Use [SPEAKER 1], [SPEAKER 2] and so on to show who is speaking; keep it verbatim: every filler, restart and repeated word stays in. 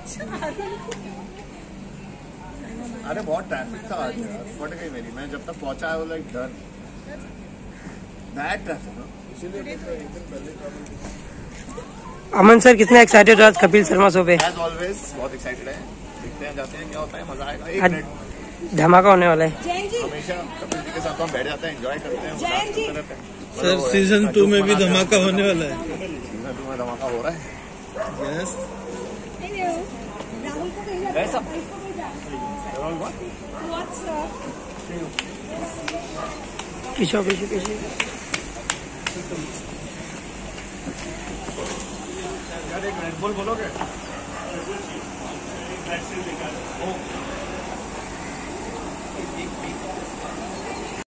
[SPEAKER 1] अरे बहुत ट्रैफिक था आज यार, फट गई मेरी। मैं जब तक पहुंचा I was like done. Bad traffic ना, इसीलिए
[SPEAKER 2] अमन सर कितने एक्साइटेड हो आज कपिल शर्मा शो पे?
[SPEAKER 1] एज ऑलवेज बहुत एक्साइटेड है। देखते हैं जाते हैं क्या होता है, मजा आएगा। एक मिनट,
[SPEAKER 2] धमाका होने वाला है।
[SPEAKER 1] हमेशा कपिल जी के साथ हम बैठ जाते हैं, एंजॉय करते हैं, करते रहते हैं।
[SPEAKER 3] सर सीजन टू में भी धमाका होने वाला है।
[SPEAKER 1] सीजन टू में धमाका हो रहा है।
[SPEAKER 3] यस
[SPEAKER 2] पीछे पीछे पीछे
[SPEAKER 1] यार एक रेड बुल बोलोगे?